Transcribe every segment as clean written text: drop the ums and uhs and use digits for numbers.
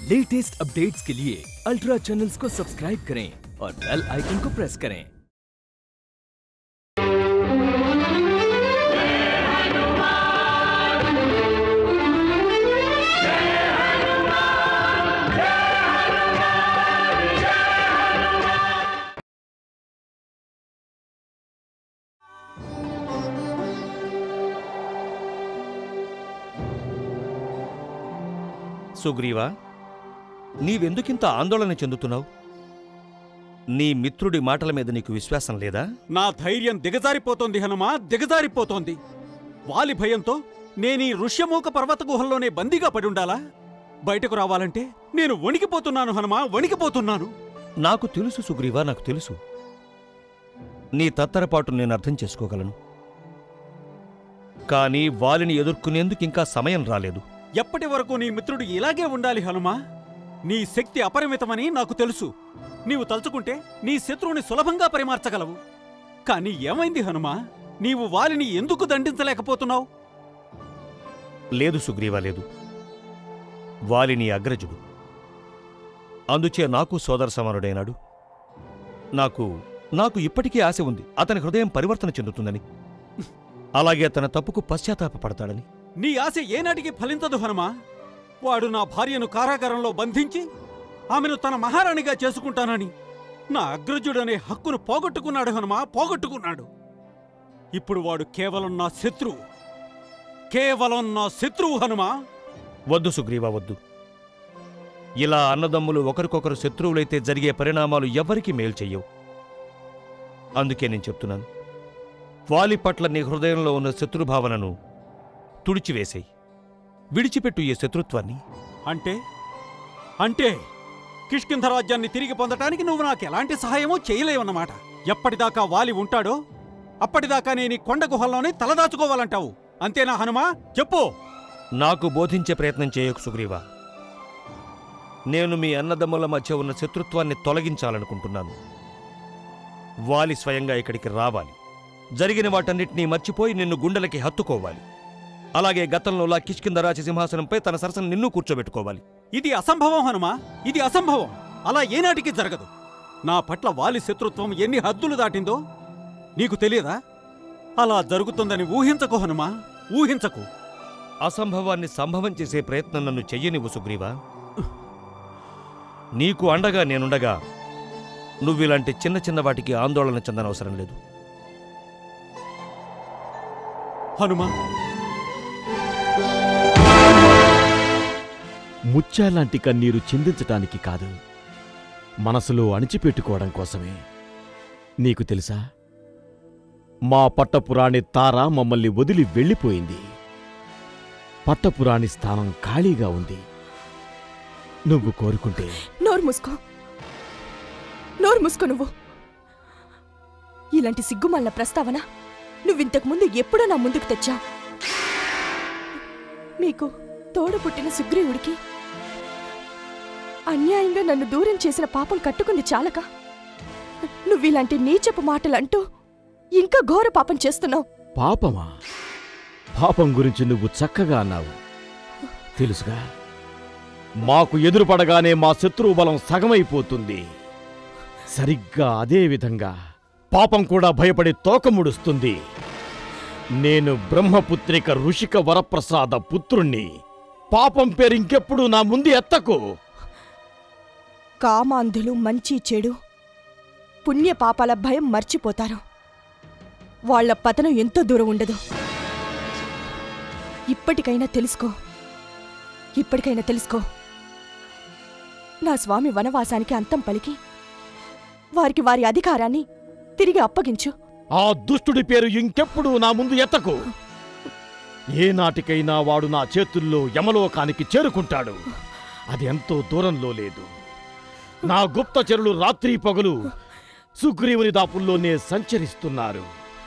Latest updates के लिए ultra channels को सब्सक्राइब करें और बेल आइकन को प्रेस करें। సుగ్రీవా, నీవెందుకింత ఆందోళన చెందుతున్నావు? నీ మిత్రుడి మాటల మీద నీకు విశ్వాసం లేదా? నా ధైర్యం దిగజారిపోతోంది హనుమా, దిగజారిపోతోంది. వాలి భయంతో నేనీ ఋష్యమూక పర్వత గుహల్లోనే బందీగా పడుండాలా? బయటకు రావాలంటే నేను వణికిపోతున్నాను హనుమా, వణికిపోతున్నాను. నాకు తెలుసు సుగ్రీవా, నాకు తెలుసు. నీ తత్తరపాటు నేను అర్థం చేసుకోగలను. కానీ వాలిని ఎదుర్కొనేందుకు ఇంకా సమయం రాలేదు. ఎప్పటి వరకు నీ మిత్రుడు ఇలాగే ఉండాలి హనుమా? నీ శక్తి అపరిమితమని నాకు తెలుసు. నీవు తలుచుకుంటే నీ శత్రువుని సులభంగా పరిమార్చగలవు. కానీ ఏమైంది హనుమా? నీవు వాలిని ఎందుకు దండించలేకపోతున్నావు? లేదు సుగ్రీవా, లేదు. వాలిని అగ్రజుడు, అందుచే నాకు సోదర సమానుడైనాడు. నాకు ఇప్పటికీ ఆశ ఉంది అతని హృదయం పరివర్తన చెందుతుందని, అలాగే తన తప్పుకు పశ్చాత్తాపపడతాడని. నీ ఆశ ఏనాటికి ఫలించదు హనుమా. వాడు నా భార్యను కారాగారంలో బంధించి ఆమెను తన మహారాణిగా చేసుకుంటానని నా అగ్రజుడనే హక్కును పోగొట్టుకున్నాడు హనుమా, పోగొట్టుకున్నాడు. ఇప్పుడు వాడు కేవలం నా శత్రువు, కేవలం నా శత్రువు హనుమా. వద్దు సుగ్రీవా, వద్దు. ఇలా అన్నదమ్ములు ఒకరికొకరు శత్రువులైతే జరిగే పరిణామాలు ఎవ్వరికీ మేలు చెయ్యవు. అందుకే నేను చెప్తున్నాను, వాలి పట్ల నీ హృదయంలో ఉన్న శత్రుభావనను తుడిచివేసేయి. విడిచిపెట్టు ఈ శత్రుత్వాన్ని. అంటే కిష్కింధ రాజ్యాన్ని తిరిగి పొందటానికి నువ్వు నాకెలాంటి సహాయమూ చేయలేవన్నమాట. ఎప్పటిదాకా వాలి ఉంటాడో అప్పటిదాకా నేను ఈ కొండ గుహల్లోనే తలదాచుకోవాలంటావు, అంతేనా హనుమా? చెప్పు. నాకు బోధించే ప్రయత్నం చేయకు సుగ్రీవా. నేను మీ అన్నదమ్ముల మధ్య ఉన్న శత్రుత్వాన్ని తొలగించాలనుకుంటున్నాను. వాలి స్వయంగా ఇక్కడికి రావాలి. జరిగిన వాటన్నిటినీ మర్చిపోయి నిన్ను గుండెలకి హత్తుకోవాలి. అలాగే గతంలోలా కిష్కింధ రాజ సింహాసనంపై తన సరసన నిన్ను కూర్చోబెట్టుకోవాలి. ఇది అసంభవం హనుమా, ఇది అసంభవం. అలా ఏనాటికి జరగదు. నా పట్ల వాలి శత్రుత్వం ఎన్ని హద్దులు దాటిందో నీకు తెలియదా? అలా జరుగుతుందని ఊహించకు హనుమా, ఊహించకు. అసంభవాన్ని సంభవం చేసే ప్రయత్నం నన్ను చెయ్యనివ్వు సుగ్రీవా. నీకు అండగా నేనుండగా నువ్విలాంటి చిన్న చిన్న వాటికి ఆందోళన చెందనవసరం లేదు. హనుమా, ముత్యాలాంటి కన్నీరు చిందించటానికి కాదు, మనసులో అణిచిపెట్టుకోవడం కోసమే. నీకు తెలుసా, మా పట్టపురాణి తార మమ్మల్ని వదిలి వెళ్ళిపోయింది. పట్టపురాణి స్థానం ఖాళీగా ఉంది. నువ్వు కోరుకుంటే నోరు మూసుకో. నువ్వు ఇలాంటి సిగ్గుమాలిన ప్రస్తావన నువ్వింతకు ముందు ఎప్పుడో నా ముందుకు తెచ్చా. మీకు తోడు పుట్టిన సుగ్రీవుడికి అన్యాయంగా నన్ను దూరం చేసిన పాపం కట్టుకుంది చాలక నువ్విలాంటి నీచపు మాటలంటూ ఇంకా ఘోర పాపం చేస్తున్నావు. పాపమా? పాపం గురించి నువ్వు చక్కగా అన్నావు. తెలుసుగా, మాకు ఎదురుపడగానే మా శత్రువు బలం సగమైపోతుంది. సరిగ్గా అదే విధంగా పాపం కూడా భయపడి తోకముడుస్తుంది. నేను బ్రహ్మపుత్రిక ఋషిక వరప్రసాద పుత్రుణ్ణి. పాపం పేరు ఇంకెప్పుడు నా ముందు ఎత్తకు. కామాంధులు మంచి చెడు పుణ్యపాపాల భయం మర్చిపోతారు. వాళ్ల పతనం ఎంతో దూరం ఉండదు. ఇప్పటికైనా తెలుసుకో. నా స్వామి వనవాసానికి అంతం పలికి వారికి వారి అధికారాన్ని తిరిగి అప్పగించు. ఆ దుష్టుడి పేరు ఇంకెప్పుడు నా ముందు ఎత్తకు. ఏనాటికైనా వాడు నా చేతుల్లో యమలోకానికి చేరుకుంటాడు. అది ఎంతో దూరంలో లేదు. నా గుప్తచరులు రాత్రి పగలు సుగ్రీవుని దాపుల్లోనే సంచరిస్తున్నారు.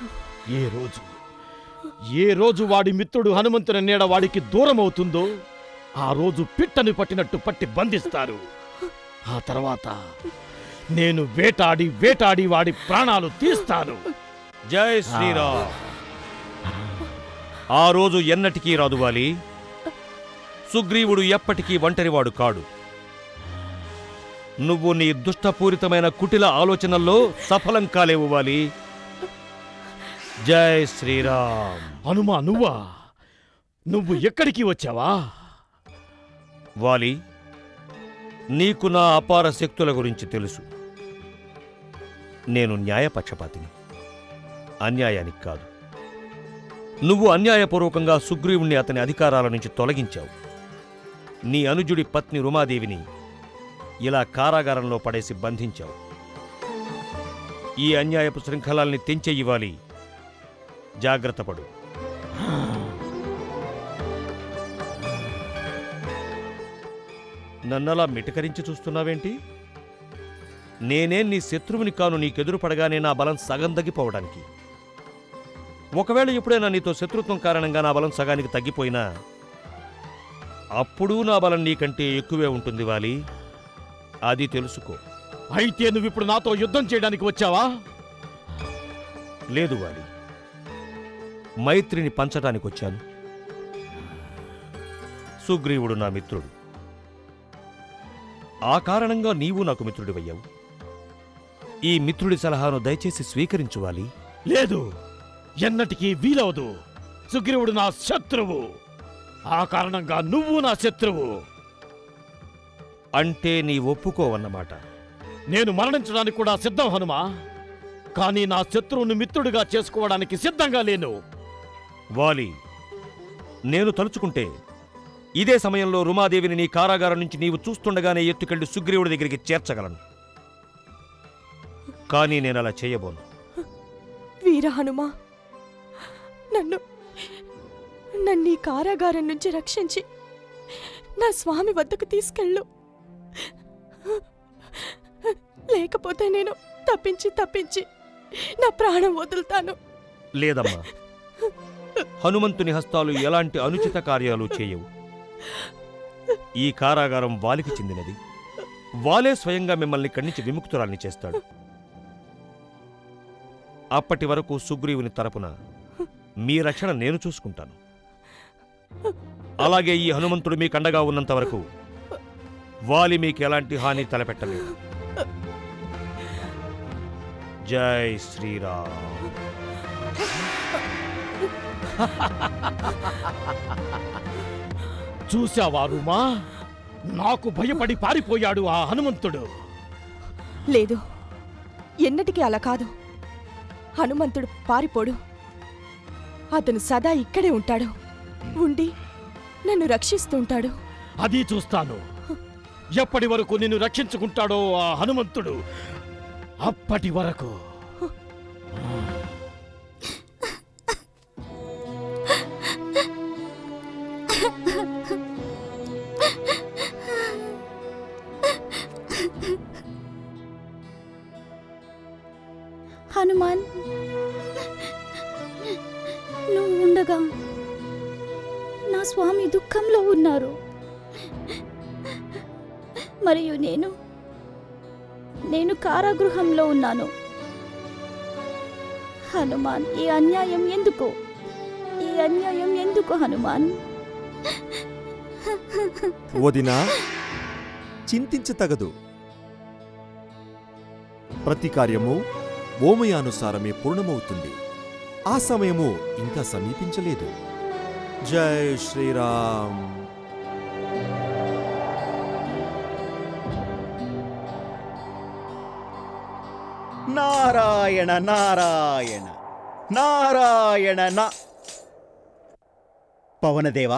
ఏ రోజు వాడి మిత్రుడు హనుమంతుని నీడ వాడికి దూరమవుతుందో ఆ రోజు పిట్టని పట్టినట్టు పట్టి బంధిస్తారు. ఆ తర్వాత నేను వేటాడి వాడి ప్రాణాలు తీస్తాను. జై శ్రీరామ్. ఆ రోజు ఎన్నటికీ రాదు వాలి. సుగ్రీవుడు ఎప్పటికీ ఒంటరివాడు కాడు. నువ్వు నీ దుష్టపూరితమైన కుటిల ఆలోచనల్లో సఫలం కాలేవు వాలి. జై శ్రీరామ్. హనుమా, నువ్వా? నువ్వు ఎక్కడికి వచ్చావా? వాలి, నీకు నా అపార శక్తుల గురించి తెలుసు. నేను న్యాయపక్షపాతిని, అన్యాయానికి కాదు. నువ్వు అన్యాయపూర్వకంగా సుగ్రీవుణ్ణి అతని అధికారాల నుంచి తొలగించావు. నీ అనుజుడి పత్ని రుమాదేవిని ఇలా కారాగారంలో పడేసి బంధించావు. ఈ అన్యాయపు శృంఖలాల్ని తెంచెయ్యివాలి. జాగ్రత్తపడు. నన్నలా మిటకరించి చూస్తున్నావేంటి? నేనే నీ శత్రువుని కాను. నీకెదురు పడగానే నా బలం సగం తగ్గిపోవడానికి. ఒకవేళ ఎప్పుడైనా నీతో శత్రుత్వం కారణంగా నా బలం సగానికి తగ్గిపోయినా అప్పుడూ నా బలం నీకంటే ఎక్కువే ఉంటుంది వాలి. అది తెలుసుకో. అయితే నువ్విప్పుడు నాతో యుద్ధం చేయడానికి వచ్చావా? లేదు వాలి, మైత్రిని పంచటానికి వచ్చాను. సుగ్రీవుడు నా మిత్రుడు. ఆ కారణంగా నీవు నాకు మిత్రుడివయ్యావు. ఈ మిత్రుడి సలహాను దయచేసి స్వీకరించువాలి. లేదు, ఎన్నటికీ వీలవదు. సుగ్రీవుడు నా శత్రువు. ఆ కారణంగా నువ్వు నా శత్రువు. అంటే నీ ఒప్పుకోవన్నమాట. నేను మరణించడానికి కూడా సిద్ధం హనుమా. కానీ నా శత్రువును మిత్రుడిగా చేసుకోవడానికి సిద్ధంగా లేను. వాలి, నేను తలుచుకుంటే ఇదే సమయంలో రుమాదేవిని నీ కారాగారం నుంచి నీవు చూస్తుండగానే ఎత్తుకెళ్లి సుగ్రీవుడి దగ్గరికి చేర్చగలను. కానీ నేనలా చేయబోను. వీర హనుమా, నన్ను ఈ కారాగారం నుంచి రక్షించి నా స్వామి వద్దకు తీసుకెళ్ళు. లేకపోతే నేను తప్పించి నా ప్రాణం వదులుతాను. లేదమ్మా, హనుమంతుని హస్తాలు ఎలాంటి అనుచిత కార్యాలు చేయవు. ఈ కారాగారం వాలికి చెందినది. వాలే స్వయంగా మిమ్మల్ని ఇక్కడి నుంచి విముక్తురాల్ని చేస్తాడు. అప్పటి వరకు సుగ్రీవుని తరపున మీ రక్షణ నేను చూసుకుంటాను. అలాగే ఈ హనుమంతుడు మీకు అండగా ఉన్నంత వరకు వాలి మీకు ఎలాంటి హాని తలపెట్టలేదు. జై శ్రీరామ్. చూశావారుమా, నాకు భయపడి పారిపోయాడు ఆ హనుమంతుడు. లేదు, ఎన్నటికీ అలా కాదు. హనుమంతుడు పారిపోడు. అతను సదా ఇక్కడే ఉంటాడు. ఉండి నన్ను రక్షిస్తుంటాడు. అది చూస్తాను. ఎప్పటి వరకు నిన్ను రక్షించుకుంటాడో ఆ హనుమంతుడు, అప్పటి వరకు. హనుమాన్, నువ్వు ఉండగా నా స్వామి దుఃఖంలో ఉన్నారు. మరియు నేను కారాగృహంలో ఉన్నాను. హనుమాన్, ఈ అన్యాయం ఎందుకు? హనుమాన్? వదినా, చింతించతగదు. ప్రతి కార్యము ఓమయానుసారమే పూర్ణమవుతుంది. ఆ సమయము ఇంకా సమీపించలేదు. జై శ్రీరామ్. నారాయణ నారాయణ నారాయణ నా పవనదేవా.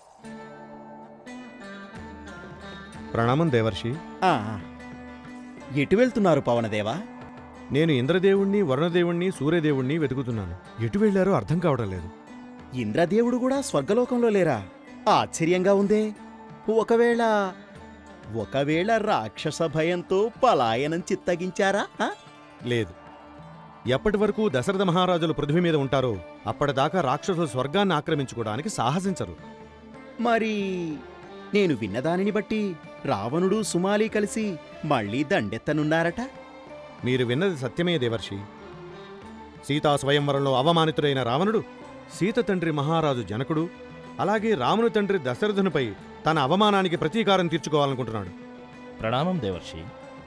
ప్రణామం దేవర్షి. ఎటు వెళ్తున్నారు పవనదేవా? నేను ఇంద్రదేవుణ్ణి, వరుణదేవుణ్ణి, సూర్యదేవుణ్ణి వెతుకుతున్నాను. ఎటు వెళ్లారో అర్థం కావడం లేదు. ఇంద్రదేవుడు కూడా స్వర్గలోకంలో లేరా? ఆశ్చర్యంగా ఉందే. ఒకవేళ రాక్షస భయంతో పలాయనం చిత్తగించారా? లేదు. ఎప్పటి వరకు దశరథ మహారాజులు పృథ్వీ మీద ఉంటారో అప్పటిదాకా రాక్షసులు స్వర్గాన్ని ఆక్రమించుకోవడానికి సాహసించరు. మరి నేను విన్నదానిని బట్టి రావణుడు సుమాలి కలిసి మళ్లీ దండెత్తనున్నారట. మీరు విన్నది సత్యమే దేవర్షి. సీతా స్వయంవరంలో అవమానితుడైన రావణుడు సీత తండ్రి మహారాజు జనకుడు, అలాగే రాముని తండ్రి దశరథునిపై తన అవమానానికి ప్రతీకారం తీర్చుకోవాలనుకుంటున్నాడు. ప్రణామం దేవర్షి.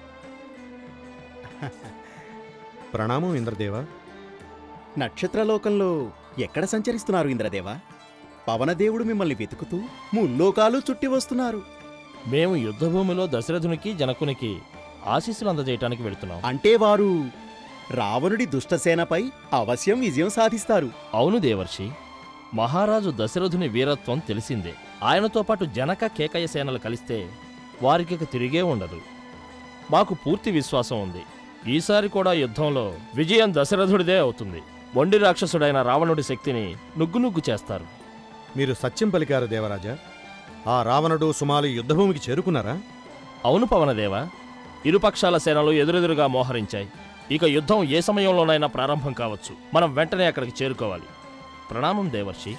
ప్రణామం ఇంద్రదేవ. నక్షత్రలోకంలో ఎక్కడ సంచరిస్తున్నారు ఇంద్రదేవా? పవనదేవుడు మిమ్మల్ని వెతుకుతూ ముల్లోకాలు చుట్టి వస్తున్నారు. మేము యుద్ధభూమిలో దశరథునికి జనకునికి ఆశీస్సులు అందజేయటానికి వెళుతున్నాం. అంటే వారు రావణుడి దుష్టసేనపై అవశ్యం విజయం సాధిస్తారు. అవును దేవర్షి, మహారాజు దశరథుని వీరత్వం తెలిసిందే. ఆయనతో పాటు జనక కేకయ సేనలు కలిస్తే వారికి తిరిగే ఉండదు. మాకు పూర్తి విశ్వాసం ఉంది. ఈసారి కూడా యుద్ధంలో విజయం దశరథుడిదే అవుతుంది. మొండి రాక్షసుడైన రావణుడి శక్తిని నుగ్గునుగ్గు చేస్తారు. మీరు సత్యం పలికారు దేవరాజా. ఆ రావణుడు సుమాలి యుద్ధభూమికి చేరుకున్నారా? అవును పవనదేవ, ఇరుపక్షాల సేనలు ఎదురెదురుగా మోహరించాయి. ఇక యుద్ధం ఏ సమయంలోనైనా ప్రారంభం కావచ్చు. మనం వెంటనే అక్కడికి చేరుకోవాలి. ప్రణామం దేవర్షి.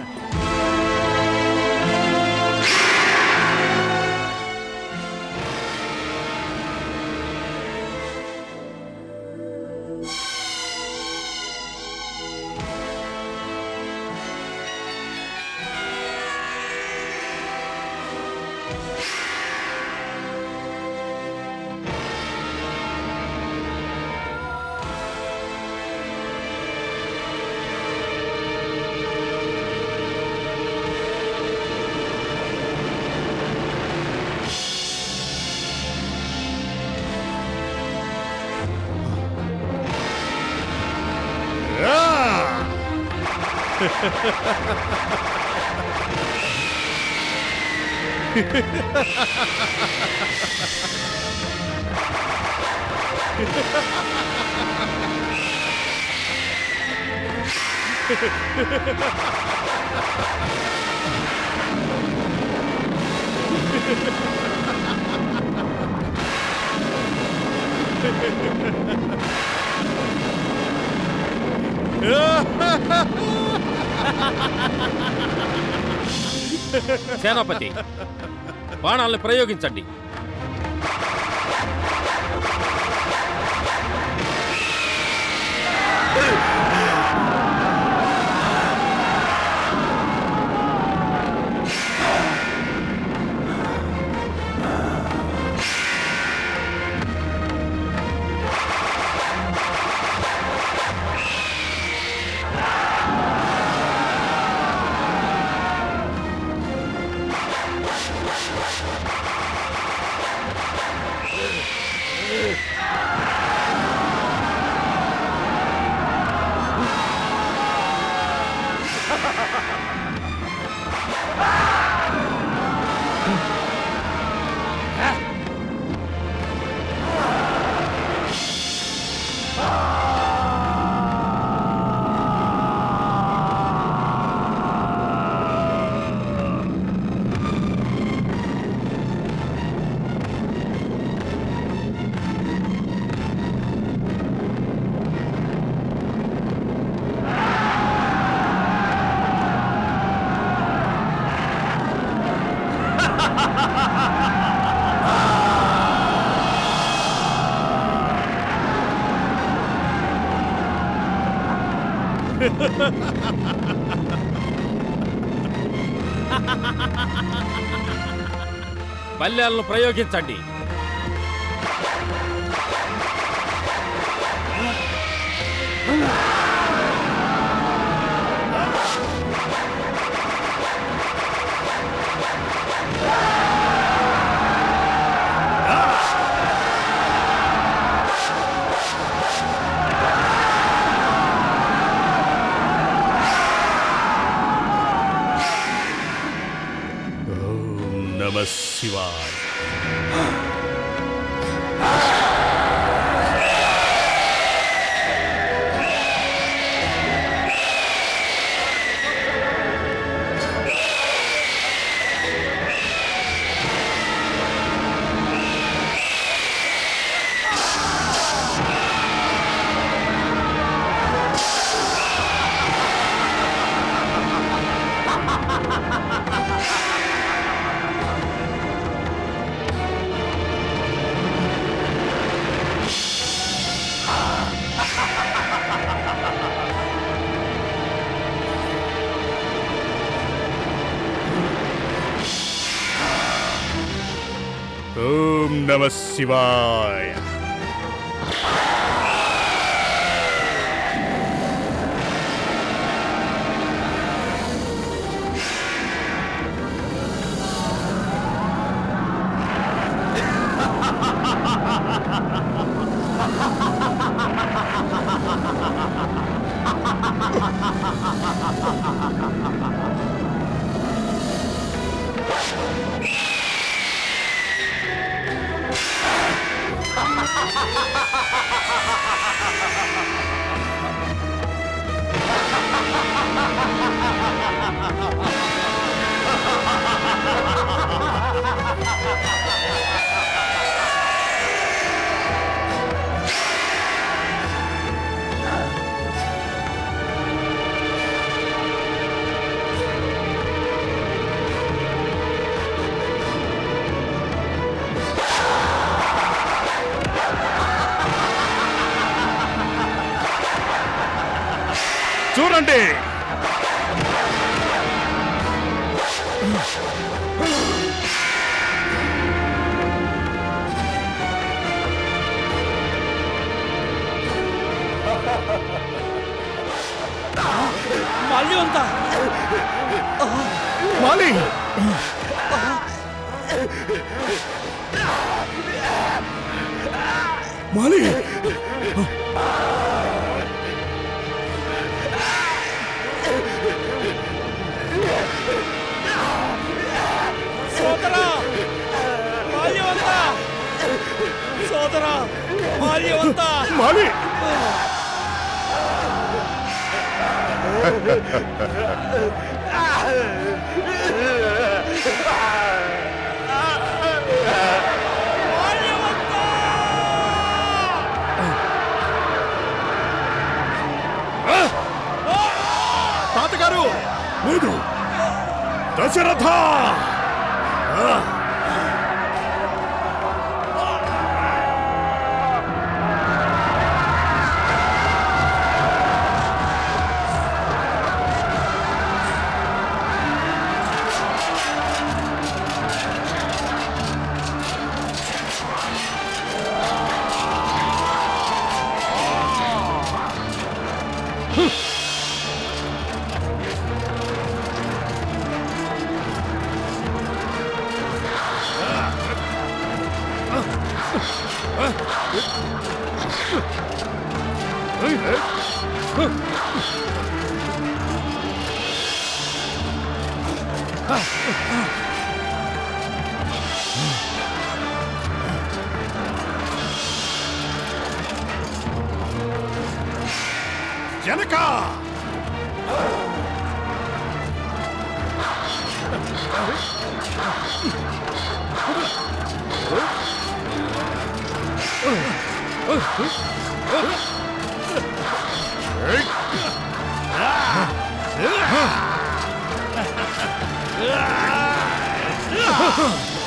సేనాపతి, బాణాలను ప్రయోగించండి. బల్యాలను ప్రయోగించండి. నమః శివాయ. ఓం నమః శివాయ. చూడండి, మాల్యవంత మాలి మాలి సోదరా మాల్యవంత, సోదరా మాల్యవంత, మాలి తాతగారు లేదు దశరథ జనక Ah!